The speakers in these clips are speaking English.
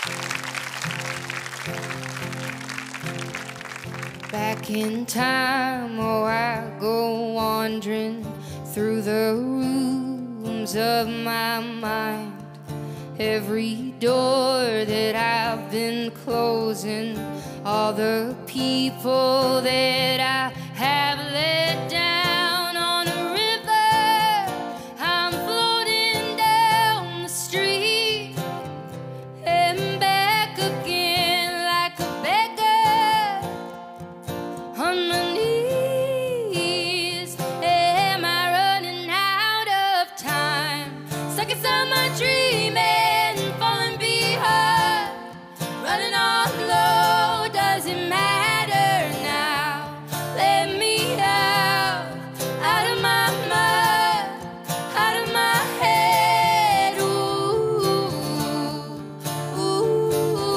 Back in time, oh, I go wandering through the rooms of my mind. Every door that I've been closing, all the people that I have let down on a river. I'm floating down the street and back again like a beggar on my knees. Am I running out of time? Stuck inside my dream and falling behind. Running on low, does it matter now? Let me out of my mind, out of my head. Ooh, ooh.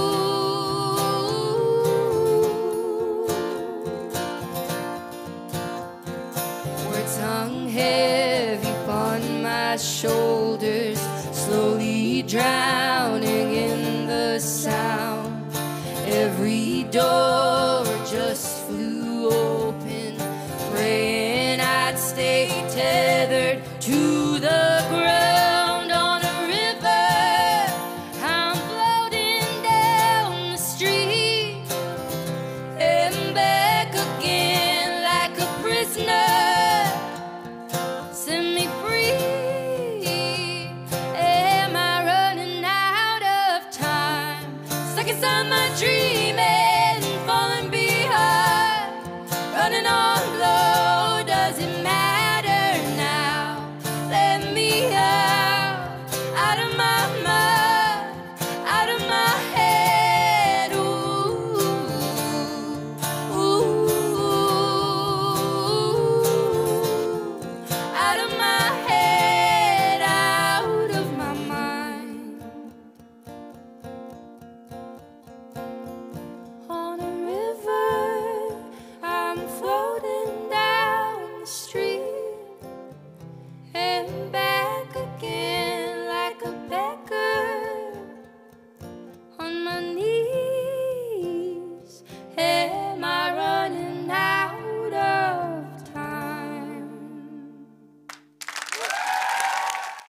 Words hung heavy upon my shoulders, slowly drowning in the sound. Every door just flew open, praying I'd stay tethered to the ground on a river. I'm floating down the street and back again like a prisoner. Set me free. Am I running out of time? Stuck inside my dream.